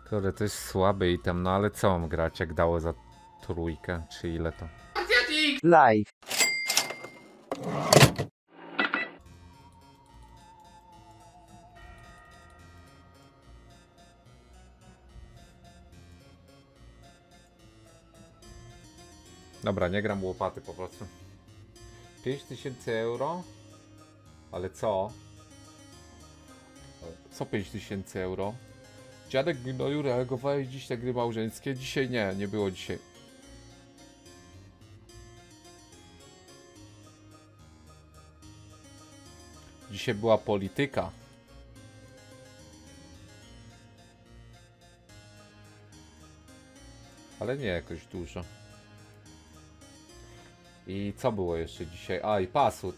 Kurde, to jest słaby item, no ale co mam grać, jak dało za trójkę, czy ile to? Live. Dobra, nie gram łopaty po prostu. 5000 euro? Ale co? Co 5000 euro? Dziadek gnoju, reagowałeś dziś na gry małżeńskie? Dzisiaj nie, nie było dzisiaj. Dzisiaj była polityka. Ale nie jakoś dużo. I co było jeszcze dzisiaj? A, i pasut.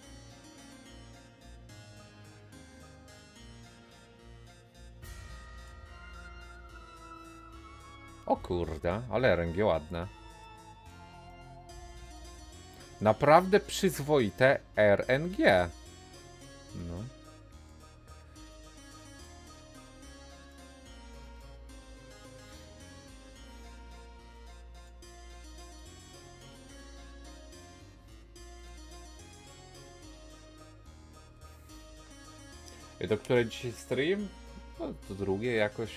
O kurde, ale RNG ładne. Naprawdę przyzwoite RNG. No. I do której dzisiaj stream? No, to drugie jakoś.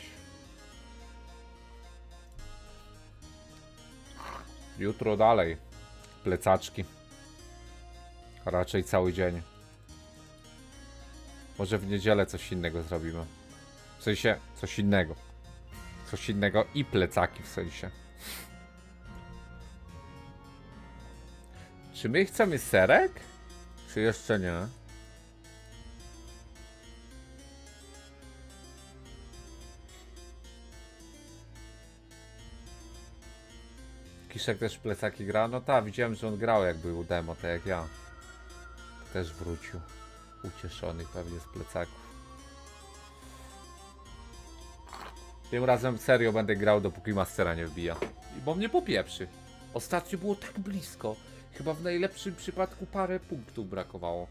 Jutro dalej. Plecaczki. Raczej cały dzień. Może w niedzielę coś innego zrobimy. W sensie, coś innego. Coś innego i plecaki w sensie. Czy my chcemy serek? Czy jeszcze nie? Kiszek też plecaki gra? No tak, widziałem, że on grał jak był demo, tak jak ja. Też wrócił. Ucieszony pewnie z plecaków. Tym razem serio będę grał, dopóki Mastera nie wbija. Bo mnie popieprzy. Ostatnio było tak blisko. Chyba w najlepszym przypadku parę punktów brakowało.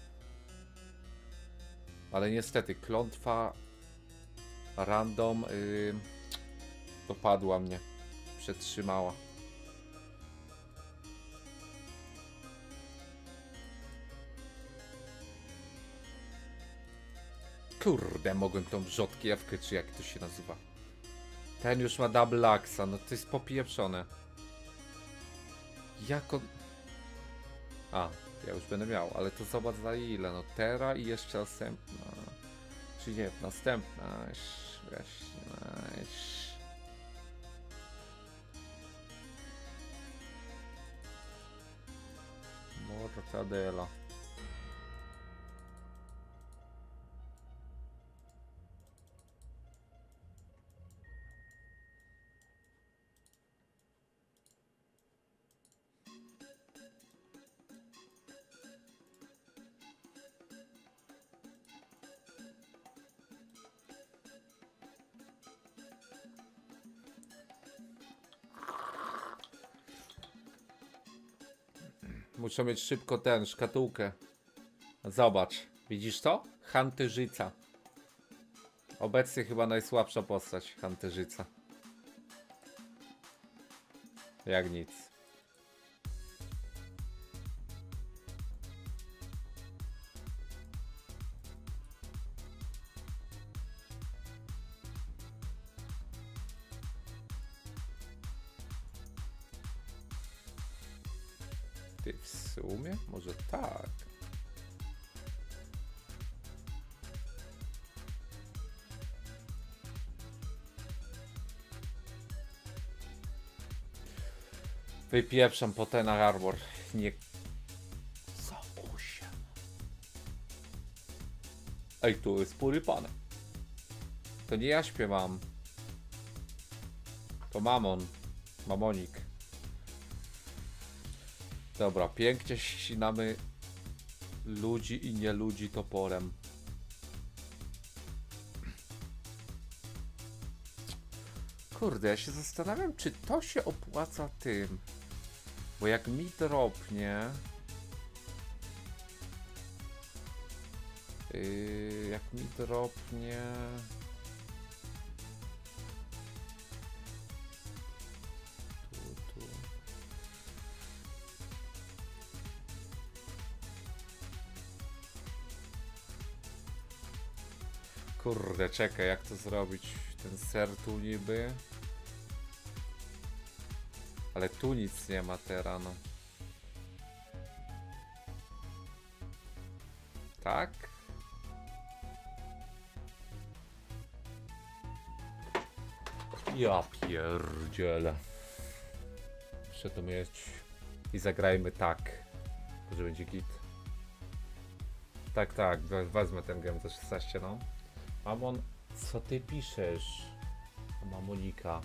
Ale niestety klątwa random dopadła mnie. Przetrzymała. Kurde, mogłem tą rzodkiewkę, czy jak to się nazywa. Ten już ma double axa, no to jest popieprzone. Jak on... A, ja już będę miał, ale to zobacz za ile, no teraz i jeszcze następna. Czy nie, następna, właśnie, Mortadela. Muszę mieć szybko szkatułkę. Zobacz, widzisz to? Hanterzyca. Obecnie chyba najsłabsza postać Hanterzyca. Jak nic. Ty w sumie? Może tak. Wypieprzam po ten armor. Nie... Za 8. Ej, tu jest porypane. To nie ja śpiewam. To Mamon. Mamonik. Dobra, pięknie ścinamy ludzi i nie ludzi toporem. Kurde, ja się zastanawiam, czy to się opłaca tym. Bo jak mi dropnie... jak mi dropnie... Kurde, czekaj, jak to zrobić? Ten ser tu niby. Ale tu nic nie ma teraz, no. Tak? Ja pierdzielę. Muszę to mieć. I zagrajmy tak. Może będzie git. Tak, tak, wezmę ten game za 16, no. Mamon, co ty piszesz? Mamonika.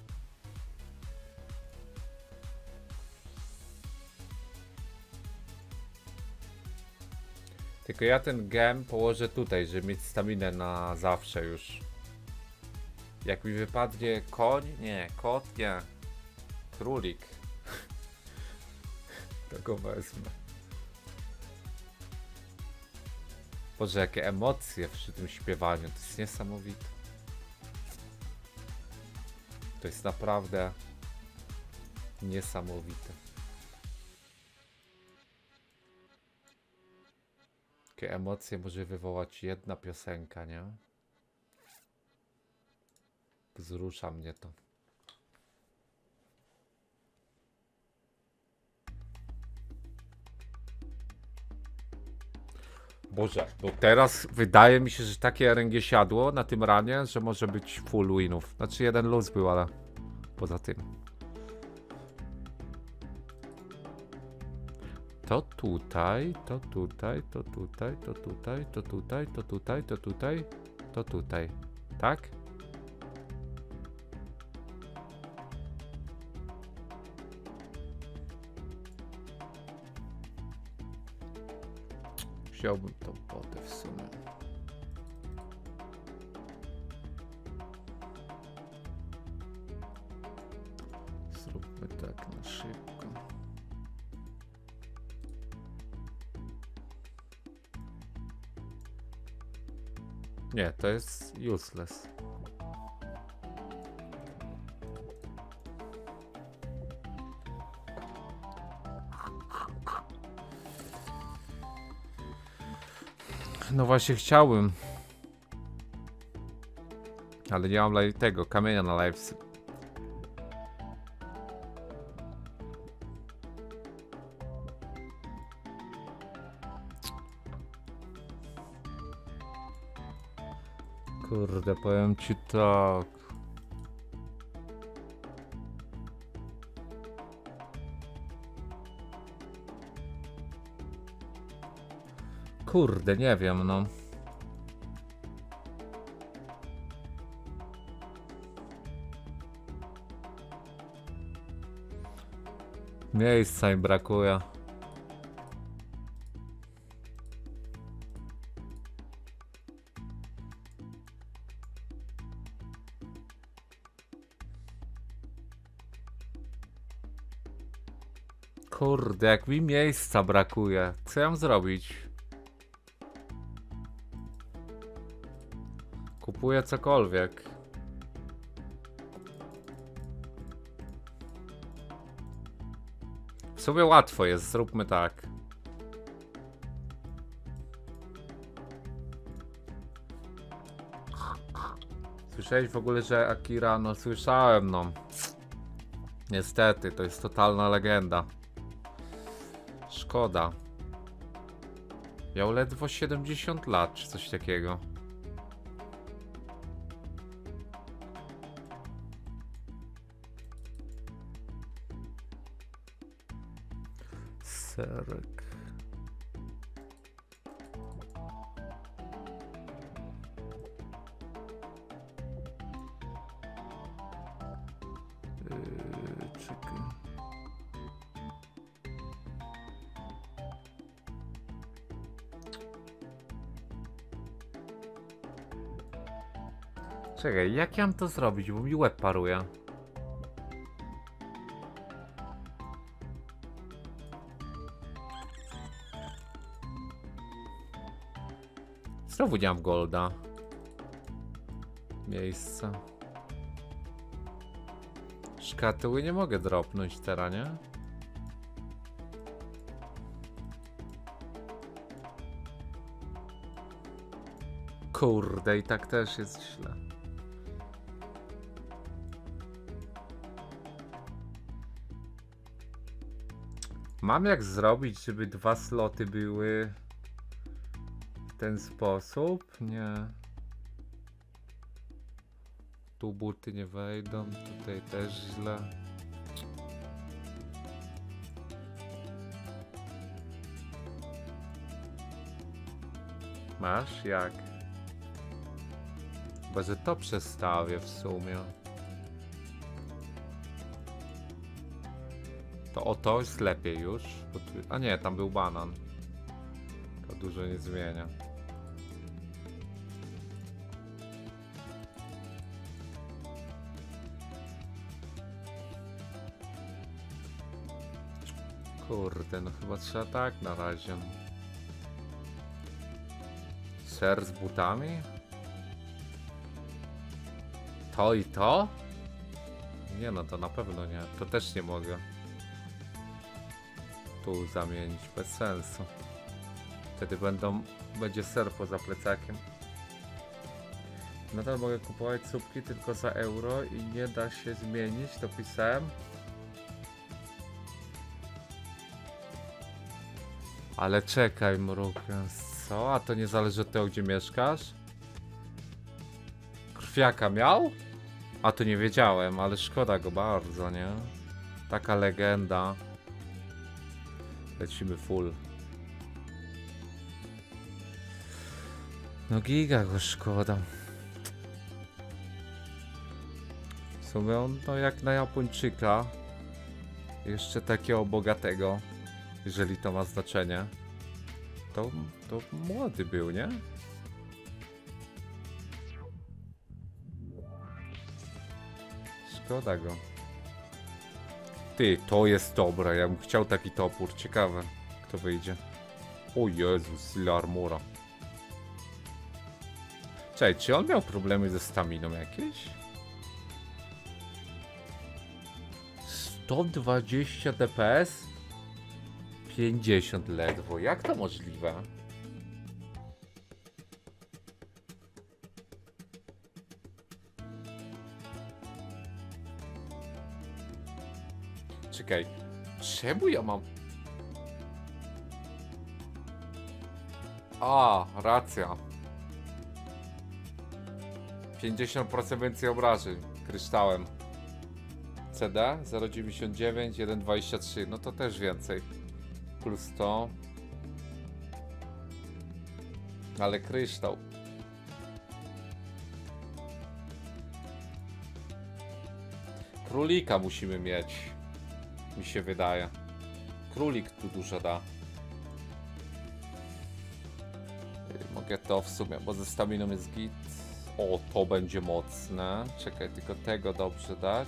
Tylko ja ten gem położę tutaj, żeby mieć staminę na zawsze już. Jak mi wypadnie koń? Nie, kot? Nie. Królik. To go wezmę. Boże, jakie emocje przy tym śpiewaniu. To jest niesamowite. To jest naprawdę niesamowite. Jakie emocje może wywołać jedna piosenka, nie? Wzrusza mnie to. Boże, bo teraz wydaje mi się, że takie RNG siadło na tym ranie, że może być full winów. Znaczy jeden luz był, ale poza tym. To tutaj, to tutaj, to tutaj, to tutaj, to tutaj, to tutaj, to tutaj, to tutaj. Tak? Wziąłbym tą potę w sumie. Zróbmy tak na szybko. Nie, to jest useless. No właśnie chciałbym. Ale nie mam tego kamienia na live. Kurde, powiem ci tak. Kurde, nie wiem, no. Miejsca mi brakuje. Kurde, jak mi miejsca brakuje. Co ja mam zrobić? Kupuję cokolwiek. W sumie łatwo jest, zróbmy tak. Słyszałeś w ogóle, że Akira? No słyszałem, no. Niestety, to jest totalna legenda. Szkoda. Miał ledwo 70 lat, czy coś takiego. Serek. Czekaj. Czekaj, jak ja mam to zrobić, bo mi łeb paruje. Znowu nie mam golda. Miejsca. Szkatuły nie mogę dropnąć teraz, nie? Kurde, i tak też jest źle. Mam jak zrobić, żeby 2 sloty były w ten sposób? Nie. Tu buty nie wejdą, tutaj też źle. Masz? Jak? Chyba, że to przestawię w sumie. To o to jest lepiej już. Bo tu... A nie, tam był banan. To dużo nie zmienia. Kurde, no chyba trzeba tak na razie. Ser z butami? To i to? Nie no, to na pewno nie. To też nie mogę. Tu zamienić, bez sensu. Wtedy będzie ser poza plecakiem. Nadal mogę kupować słupki tylko za euro i nie da się zmienić, to pisałem. Ale czekaj, mrukę, co? A to nie zależy od tego, gdzie mieszkasz? Krwiaka miał? A to nie wiedziałem, ale szkoda go bardzo, nie? Taka legenda. Lecimy full. No giga go szkoda. W sumie on, no jak na Japończyka. Jeszcze takiego bogatego. Jeżeli to ma znaczenie. To młody był, nie? Szkoda go. Ty, to jest dobre. Ja bym chciał taki topór. Ciekawe, kto wyjdzie. O Jezus, ile armora. Czekaj, czy on miał problemy ze staminą jakieś? 120 DPS? 50 ledwo. Jak to możliwe? Czekaj, czemu ja mam... A, racja. 50% więcej obrażeń kryształem. CD 0,99, 1,23. No to też więcej. Plus to. Ale kryształ. Królika musimy mieć. Mi się wydaje. Królik tu dużo da. Mogę to w sumie, bo ze staminą jest git. O, to będzie mocne. Czekaj, tylko tego dobrze dać.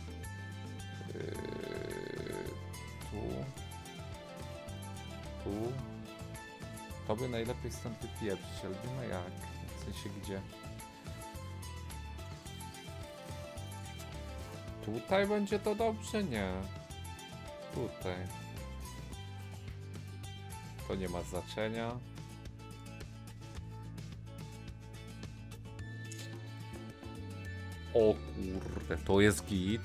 Tu. To by najlepiej stąd wypieprzyć, ale nie ma jak. W sensie gdzie? Tutaj będzie to dobrze? Nie. Tutaj. To nie ma znaczenia. O kurde, to jest git.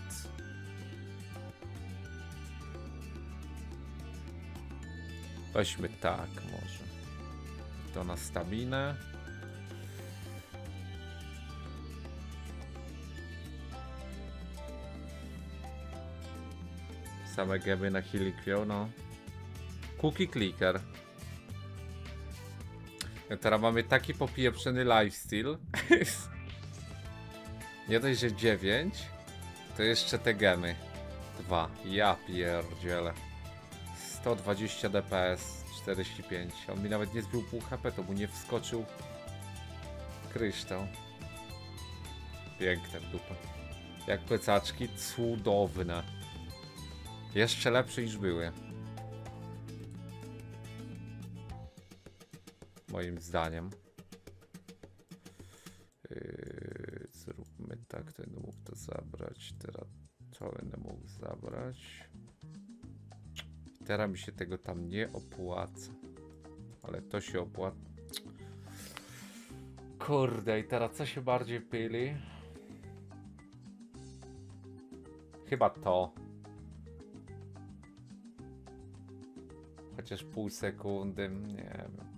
Weźmy tak może. To na staminę. Same gemy na Healing, no. Cookie Clicker. No teraz mamy taki popieprzony lifesteal. Nie dość, że 9, to jeszcze te gemy. 2. Ja pierdzielę. 120 DPS, 45. On mi nawet nie zbił pół HP, to mu nie wskoczył kryształ. Piękne w dupę. Jak plecaczki, cudowne. Jeszcze lepsze niż były. Moim zdaniem. Zróbmy tak, to będę mógł to zabrać. Teraz to będę mógł zabrać. Teraz mi się tego tam nie opłaca. Ale to się opłaca. Kurde, i teraz co się bardziej pyli? Chyba to. Chociaż pół sekundy, nie wiem.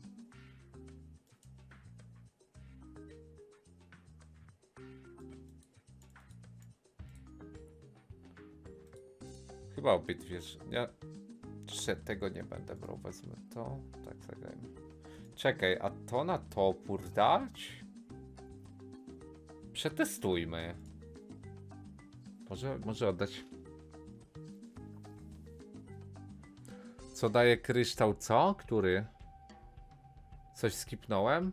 Chyba obydwie. Ja tego nie będę brał, wezmę to. Tak, zagrajmy. Czekaj, a to na topór dać? Przetestujmy. Może oddać. Co daje kryształ, co? Który? Coś skipnąłem?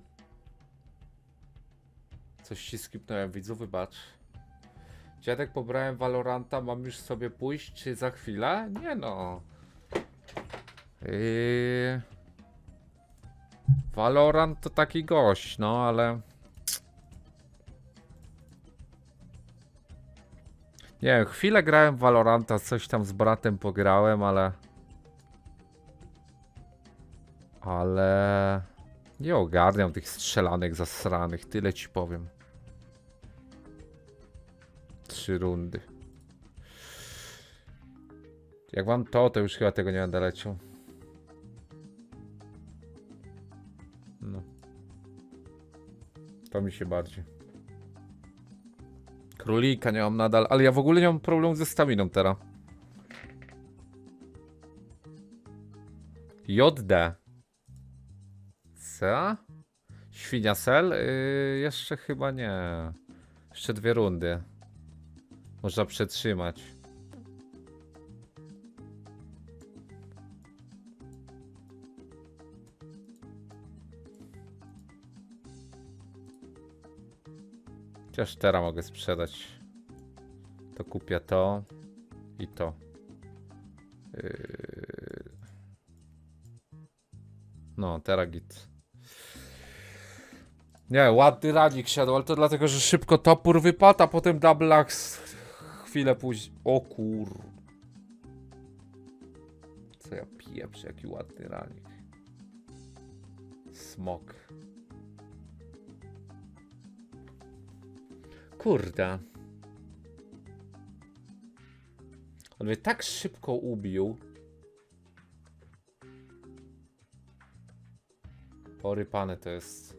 Coś ci skipnąłem, widzu, wybacz. Dziadek, pobrałem Valoranta, mam już sobie pójść, czy za chwilę? Nie no. Valorant to taki gość, no ale... Nie wiem, chwilę grałem w Valoranta, coś tam z bratem pograłem, ale... Nie ogarniam tych strzelanek zasranych, tyle ci powiem. 3 rundy. Jak mam to już chyba tego nie będę leciał. No. To mi się bardziej. Królika nie mam nadal, ale ja w ogóle nie mam problemu ze staminą teraz. JD. Co? Świnia sel? Jeszcze chyba nie. Jeszcze 2 rundy. Można przetrzymać. Chociaż teraz mogę sprzedać. To kupię to i to. No, teraz git. Nie, ładny radzik siadł, ale to dlatego, że szybko topór wypadł, a potem double axe chwilę później. O kur... Co ja pieprzę, jaki ładny radzik. Smok. Kurde. On mnie tak szybko ubił. Porypane to jest.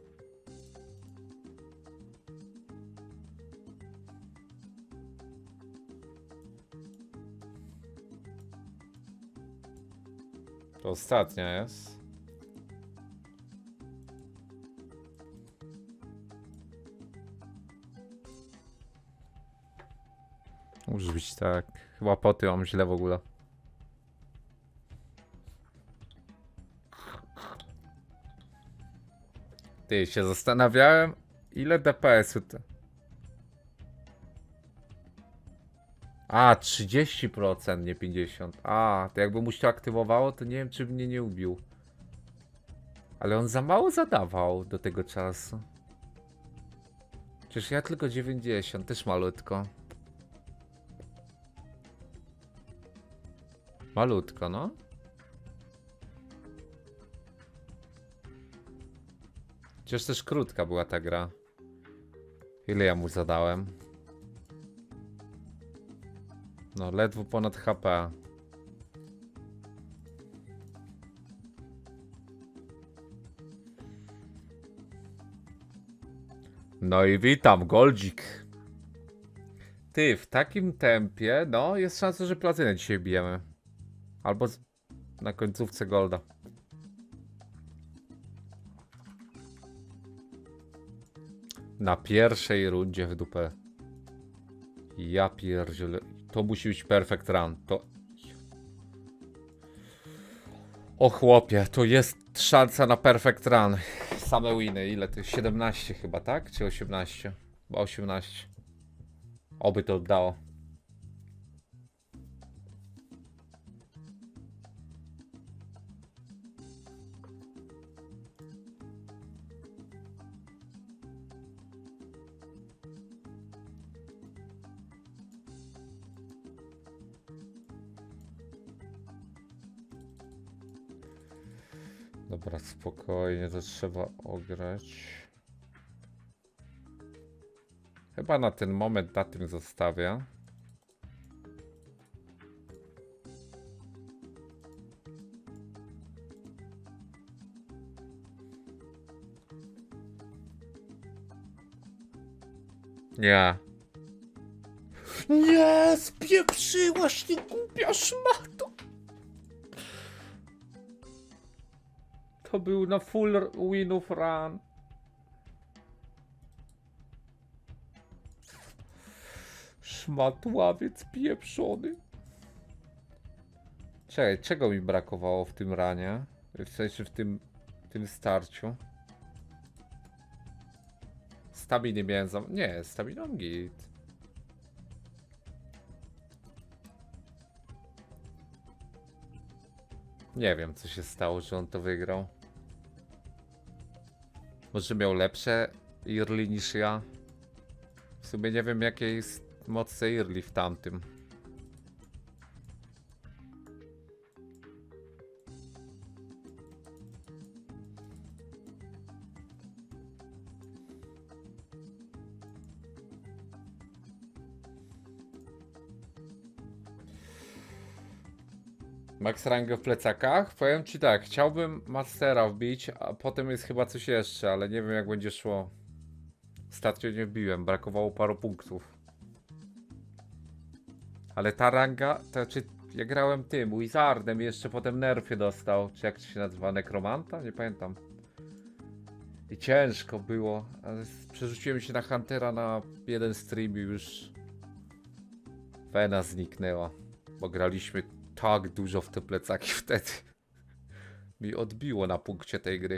To ostatnia jest. Może być tak. Chyba poty mam źle w ogóle. Ty, się zastanawiałem, ile DPS-u to. A, 30%, nie 50%. A, to jakby mu się to aktywowało, to nie wiem, czy mnie nie ubił. Ale on za mało zadawał do tego czasu. Przecież ja tylko 90, też malutko. Malutko, no. Przecież też krótka była ta gra. Ile ja mu zadałem? No, ledwo ponad HP. No i witam, Goldzik. Ty, w takim tempie, no, jest szansa, że platynę dzisiaj bijemy. Albo na końcówce Golda. Na pierwszej rundzie w dupę. Ja pierdzielę. To musi być perfect run. To... O chłopie, to jest szansa na perfect run. Same winy, ile to jest? 17 chyba, tak? Czy 18? Chyba 18. Oby to oddało. Dobra, spokojnie, to trzeba ograć. Chyba na ten moment na tym zostawię. Nie. Nie, spieprzyłaś, ty głupia szmato. To był na full winów run. Szmatławiec pieprzony. Czekaj, czego mi brakowało w tym ranie? W sensie w tym starciu. Staminy miałem za... Nie, staminą git. Nie wiem, co się stało, że on to wygrał. Może miał lepsze early niż ja. W sumie nie wiem, jakie jest mocy early w tamtym. Max rangę w plecakach? Powiem ci tak, chciałbym Mastera wbić, a potem jest chyba coś jeszcze, ale nie wiem jak będzie szło. Ostatnio nie wbiłem, brakowało paru punktów. Ale ta ranga, to znaczy ja grałem tym, Wizardem i jeszcze potem nerfy dostał, czy jak to się nazywa, Nekromanta? Nie pamiętam. I ciężko było, ale przerzuciłem się na Huntera na jeden stream i już Wena zniknęła, bo graliśmy tak dużo w te plecaki wtedy. Mi odbiło na punkcie tej gry.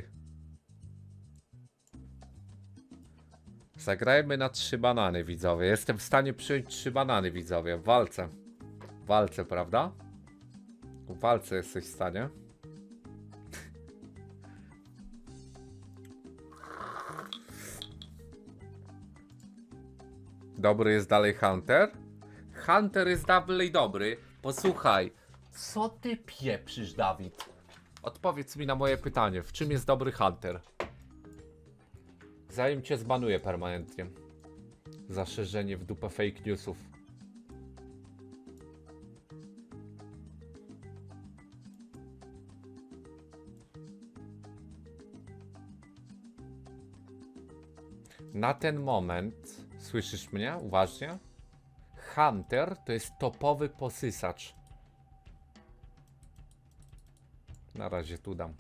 Zagrajmy na 3 banany, widzowie. Jestem w stanie przyjąć 3 banany, widzowie. W walce. W walce, prawda? W walce jesteś w stanie. Dobry jest dalej Hunter? Hunter jest dalej dobry. Posłuchaj. Co ty pieprzysz, Dawid? Odpowiedz mi na moje pytanie. W czym jest dobry Hunter? Zanim cię zbanuję permanentnie. Za szerzenie w dupę fake newsów. Na ten moment, słyszysz mnie uważnie? Hunter to jest topowy posysacz. Na razie tu dam.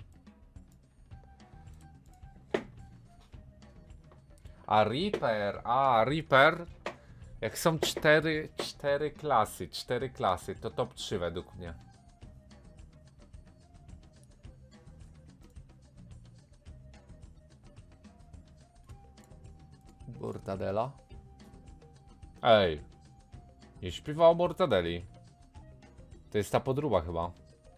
A Reaper. Jak są cztery klasy, to top 3 według mnie. Mortadela? Ej, nie śpiewa o Mortadeli. To jest ta podróba chyba.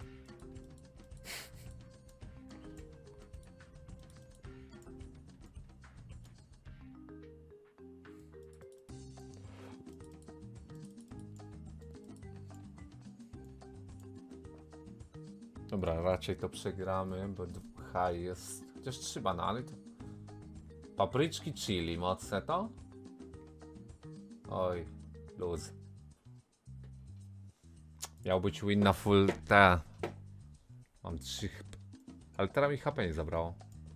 Dobra, raczej to przegramy, bo high jest. Chociaż 3 banany to. Papryczki chili, mocne to? Oj, luz. Miał być win na full T. Mam 3 ale teraz mi HP nie zabrało.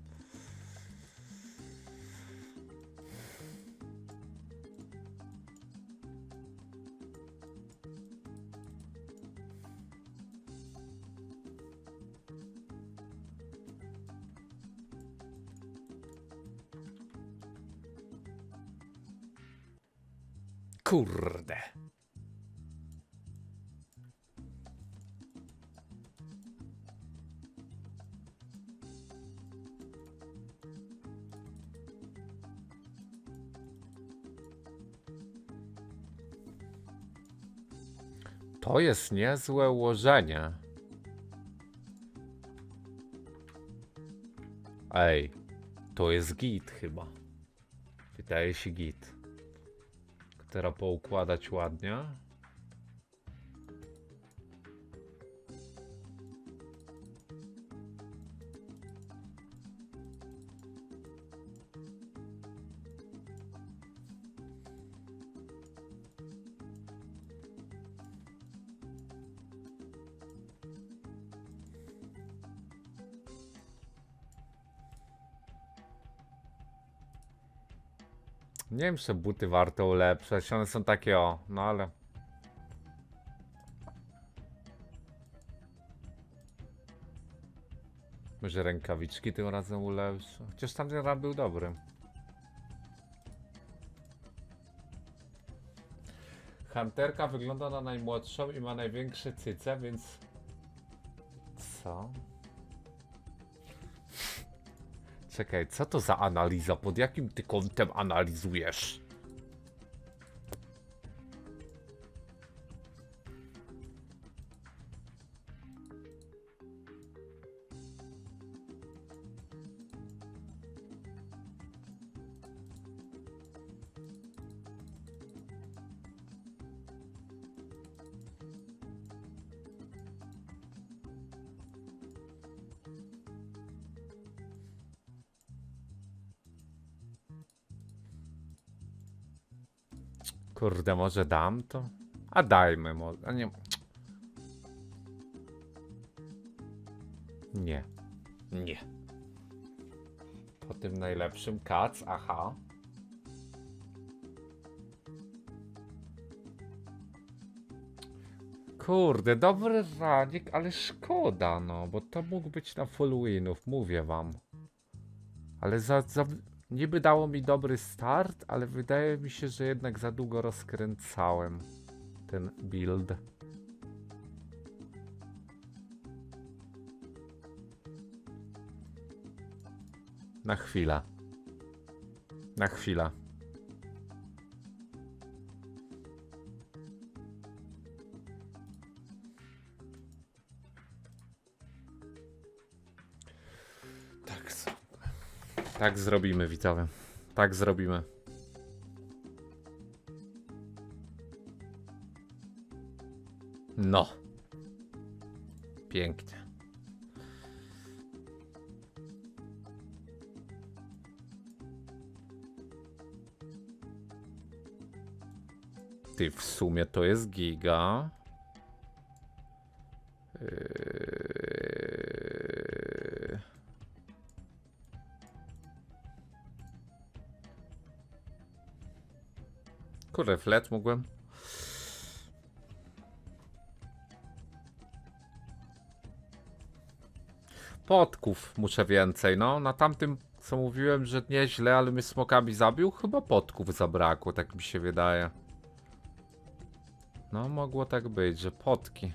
Kurde. To jest niezłe ułożenie. Ej, to jest git chyba. Wydaje się git. Teraz poukładać ładnie. Nie wiem, czy buty warto ulepszać, one są takie o, no ale... Może rękawiczki tym razem ulepszę. Chociaż tamten raz był dobry. Hunterka wygląda na najmłodszą i ma największe cyce, więc... Co? Czekaj, co to za analiza? Pod jakim ty kątem analizujesz? Kurde, może dam to? A dajmy może, a nie... Nie. Nie. Po tym najlepszym kac, aha. Kurde, dobry ranik, ale szkoda, no, bo to mógł być na full winów, mówię wam. Ale niby dało mi dobry start, ale wydaje mi się, że jednak za długo rozkręcałem ten build. Na chwilę. Na chwilę. Tak zrobimy, widzowie. Tak zrobimy. No. Pięknie. Ty, w sumie to jest giga. Kurde, flet mógłbym. Podków muszę więcej, no. Na tamtym, co mówiłem, że nieźle, ale mnie smokami zabił, chyba podków zabrakło, tak mi się wydaje. No, mogło tak być, że potki.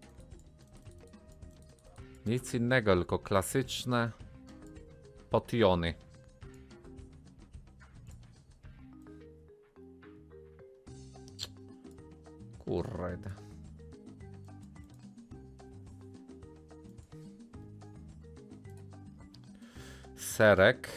Nic innego, tylko klasyczne potiony. Kurde. Serek.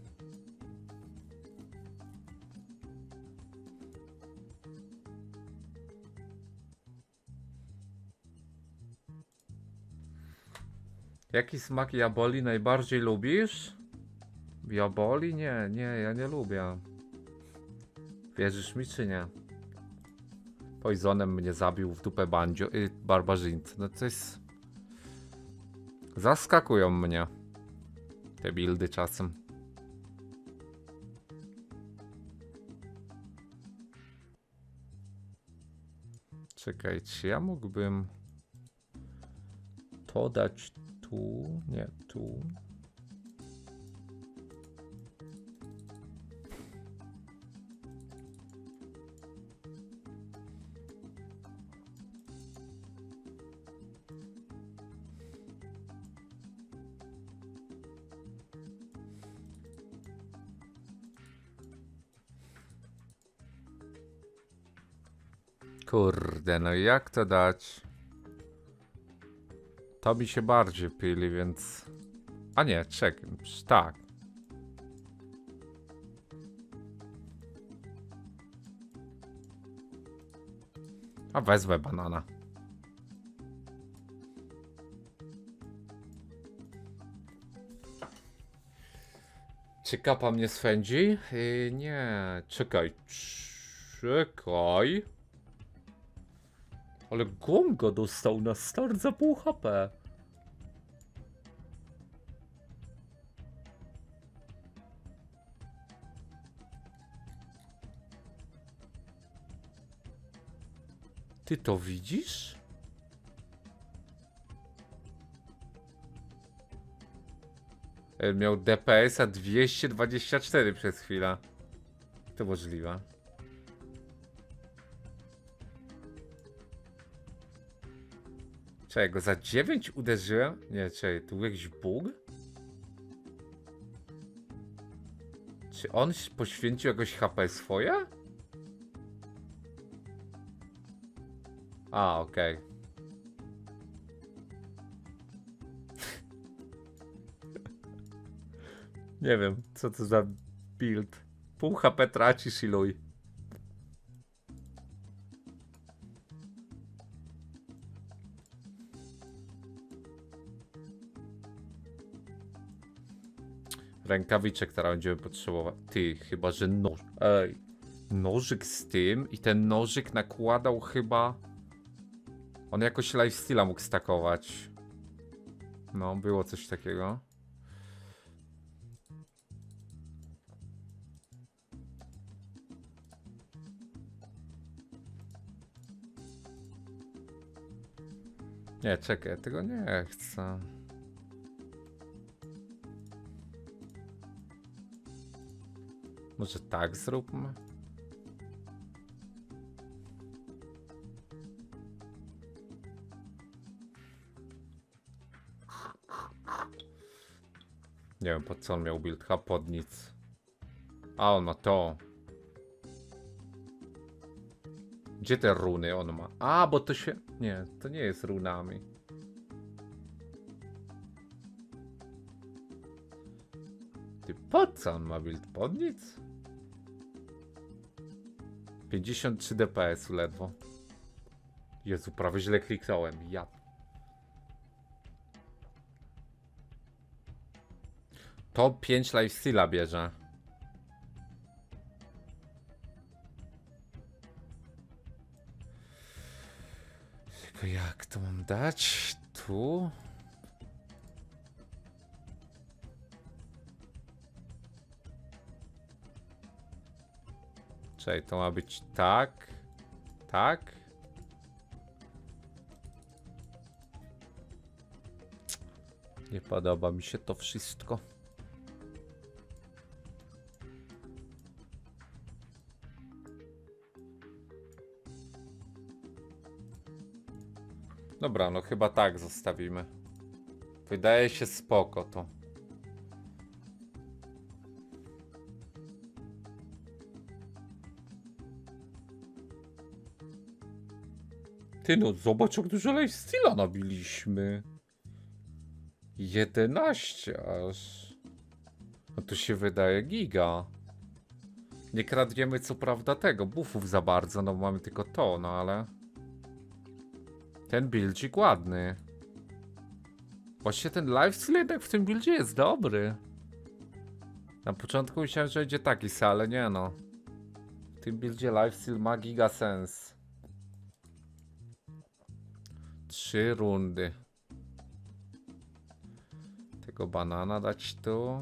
Jaki smak jaboli najbardziej lubisz? Jaboli? Nie, ja nie lubię. Wierzysz mi czy nie? Poisonem mnie zabił w dupę barbarzyńcy. No to jest... Zaskakują mnie te buildy czasem. Czekaj, czy ja mógłbym to dać tu? Nie, tu. Kurde, no jak to dać? To mi się bardziej pili, więc... A nie, czekaj, tak. A wezmę banana. Czy kapa mnie swędzi? Nie, czekaj. Czekaj. Ale Gongo dostał na start za pół HP. Ty to widzisz? Miał DPS-a 224 przez chwilę. To możliwe. Czekaj, go za 9 uderzyłem? Nie, czekaj, tu był jakiś bug? Czy on poświęcił jakoś HP swoje? A, okej. Nie wiem, co to za build. Pół HP tracisz i luj. Rękawiczek teraz będziemy potrzebować. Ty, chyba że noż. Ej. Nożyk z tym i ten nożyk nakładał chyba. On jakoś lifesteala mógł stakować. No, było coś takiego. Nie, czekaj, tego nie chcę. Może tak zróbmy? Nie wiem, po co on miał build, pod nic. A, on ma to. Gdzie te runy on ma? A, bo to się... Nie, to nie jest runami. Ty, po co on ma build, pod nic? 53 DPS-u ledwo. Jezu, prawie źle kliknąłem. Ja... To 5 lifesteala bierze. Tylko jak to mam dać? Tu? Czekaj, to ma być tak. Tak. Nie podoba mi się to wszystko. Dobra, no chyba tak zostawimy. Wydaje się spoko to. Ty no, zobacz jak dużo lifesteala nabiliśmy. 11 aż. No to się wydaje giga. Nie kradniemy co prawda tego, buffów za bardzo, no bo mamy tylko to, no ale... Ten buildzik ładny. Właśnie ten lifesteal jednak w tym buildzie jest dobry. Na początku myślałem, że będzie taki, ale nie no. W tym buildzie lifesteal ma giga sens. 3 rundy. Tego banana dać tu.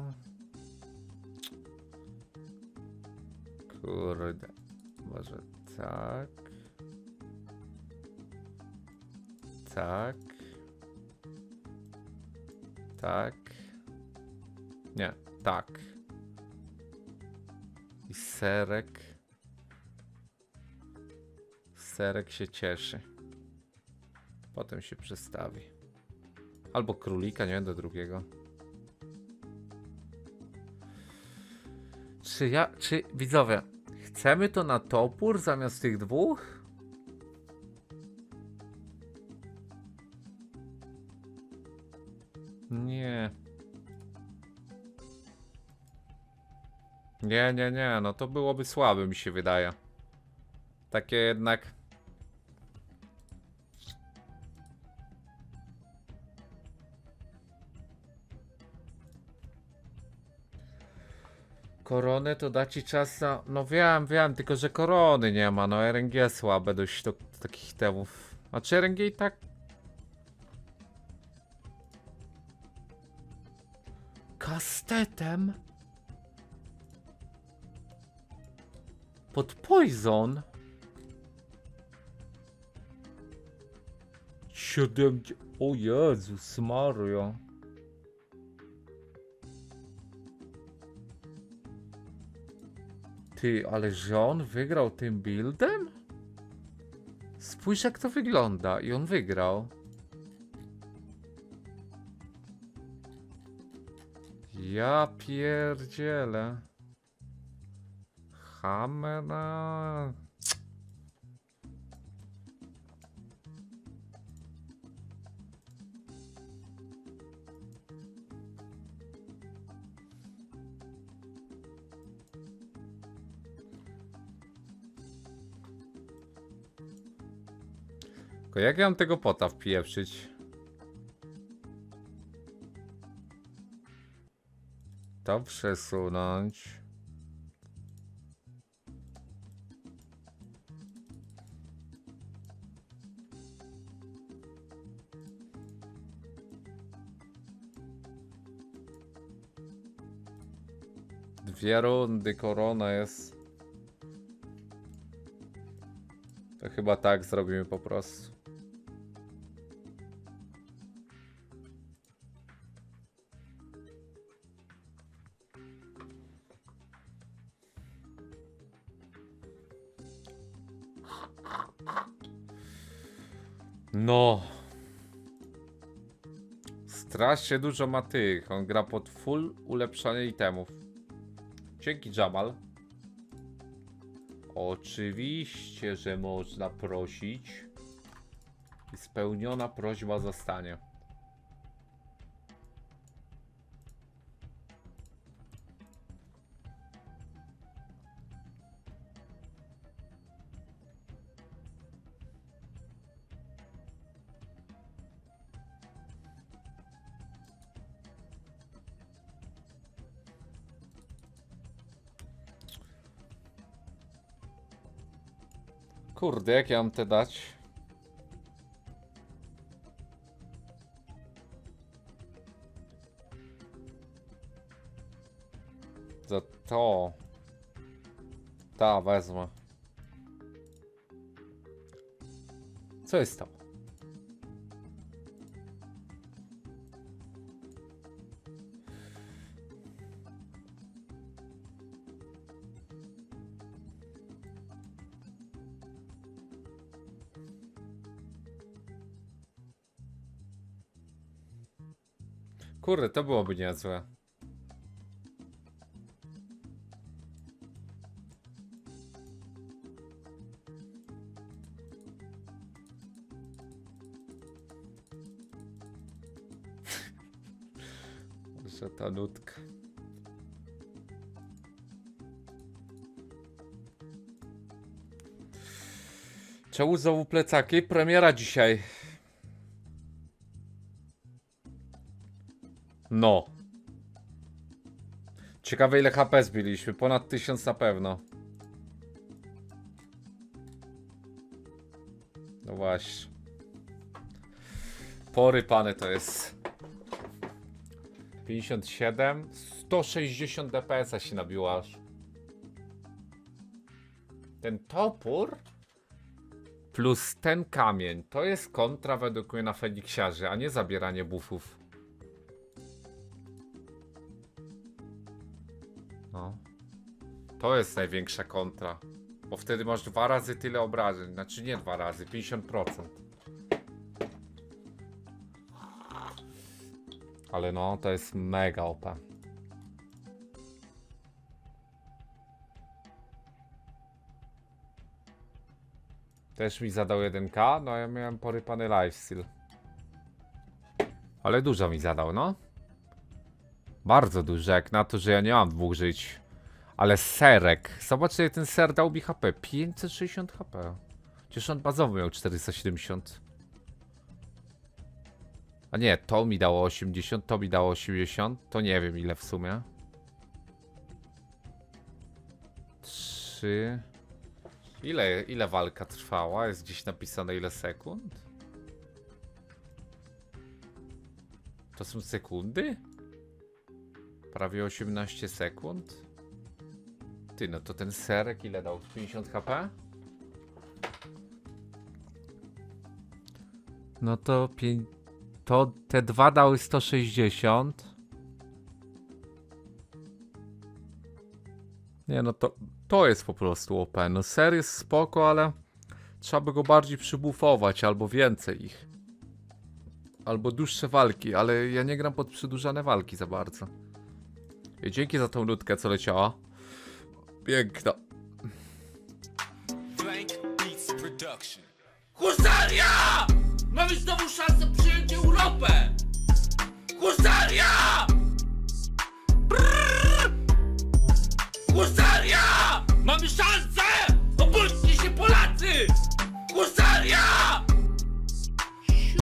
Kurde. Może tak. Tak. Tak. Nie, tak. I serek. Serek się cieszy. Potem się przestawi. Albo królika, nie wiem, do drugiego. Czy widzowie, chcemy to na topór zamiast tych dwóch? Nie. Nie, no to byłoby słabe, mi się wydaje. Takie jednak... Koronę to da ci czas na... No wiem, tylko że korony nie ma, no RNG słabe dość do takich temów. A czy RNG i tak... Kastetem? Pod poison? 70. O Jezus Mario. Ty, ale że on wygrał tym buildem? Spójrz jak to wygląda i on wygrał. Ja pierdzielę. Hamena. Tylko jak ja mam tego pota wpieprzyć? To przesunąć. Dwie rundy, korona jest. To chyba tak zrobimy po prostu. No. Strasznie dużo ma tych. On gra pod full ulepszanie itemów. Dzięki, Jamal. Oczywiście, że można prosić. I spełniona prośba zostanie. Kurde, jak ja mam te dać? Za to. Ta, wezmę. Co jest to? Kurde, to byłoby niezłe. Że ta nutka. Czemu znowu plecaki? Premiera dzisiaj. No. Ciekawe ile HP zbiliśmy. Ponad 1000 na pewno. No właśnie. Porypane to jest. 57. 160 DPS-a się nabiło aż. Ten topór plus ten kamień to jest kontra według mnie na Feniksiarze, a nie zabieranie buffów. No. To jest największa kontra. Bo wtedy masz 2 razy tyle obrażeń. Znaczy nie 2 razy, 50%. Ale no, to jest mega OP. Też mi zadał 1K, no ja miałem porypany lifesteal. Ale dużo mi zadał, no. Bardzo dużo, jak na to, że ja nie mam 2 żyć. Ale serek. Zobacz, ile ten ser dał mi HP. 560 HP. Przecież on bazowy miał 470. A nie, to mi dało 80, to mi dało 80. To nie wiem ile w sumie. 3. Ile walka trwała? Jest gdzieś napisane ile sekund? To są sekundy? Prawie 18 sekund? Ty, no to ten serek ile dał? 50 HP? No to to te dwa dały 160. Nie no, to jest po prostu OP. No ser jest spoko, ale trzeba by go bardziej przybufować, albo więcej ich. Albo dłuższe walki, ale ja nie gram pod przedłużane walki za bardzo. I dzięki za tą nutkę, co leciała. Piękna. Husaria!